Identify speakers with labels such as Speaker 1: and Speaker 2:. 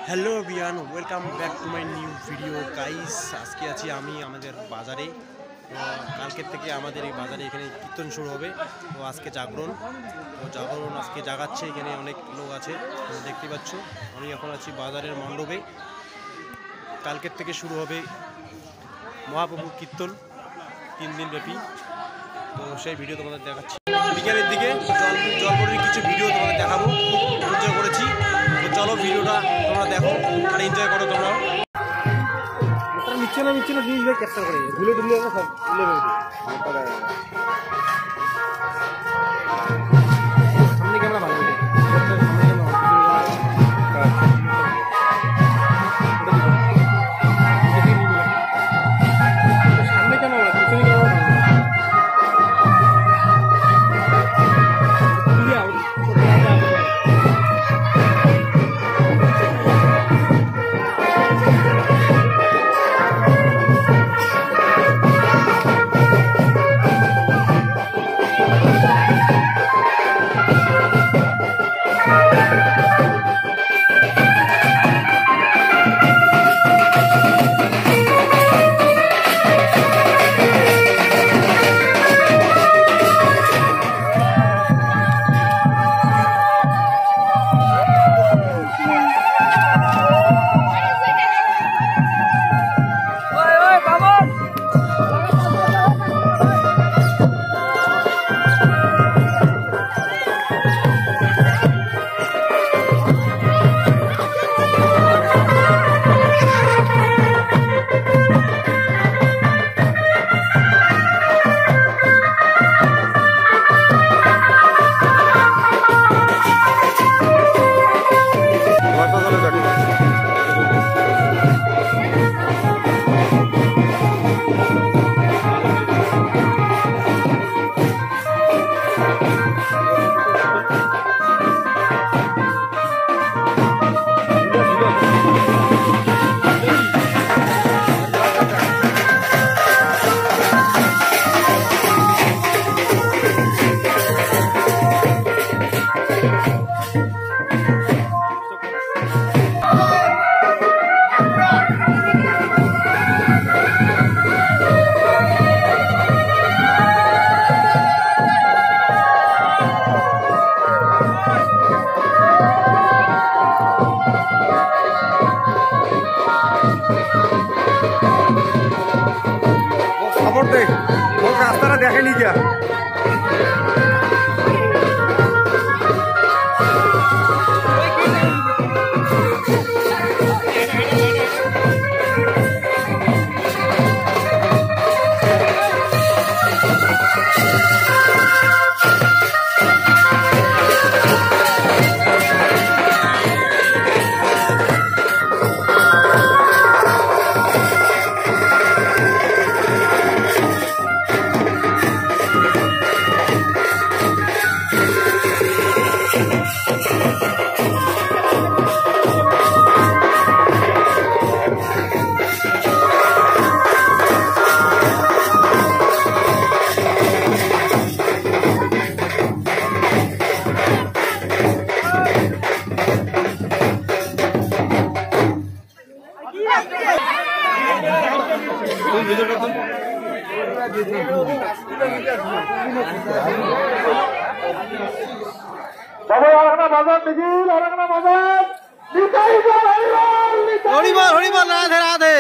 Speaker 1: Hello everyone, welcome back to my new video guys. আজকে আছি আমি আমাদের বাজারে। তো কালকের থেকে আমাদের এই বাজারে এখানে কীর্তন শুরু হবে। তো আজকে জাগরণ, আজকে জাগাচ্ছে। এখানে অনেক লোক আছে, দেখতে পাচ্ছ। আমি এখন আছি বাজারের মণ্ডপে। কালকের থেকে শুরু হবে মহাপ্রভুর কীর্তন 3 দিন ব্যাপী। তো সেই ভিডিও তোমাদের দেখাচ্ছি। বিকেলের দিকে জলবড়ের কিছু ভিডিও তোমাদের দেখাবো। খুব এনজয় করেছি। তো চলো ভিডিওটা তোমরা দেখো আর এনজয় করো তোমরা। মিচ্ছে না জিনিস ক্যাপচার করে ধুলে ধুলে সব তুলে সামনে ক্যামেরা ভালো সামনে ক্যামেরা পিছনে ক্যামেরা রাস্তাটা দেখেনি গিয়া হরিবল রাধে রাধে।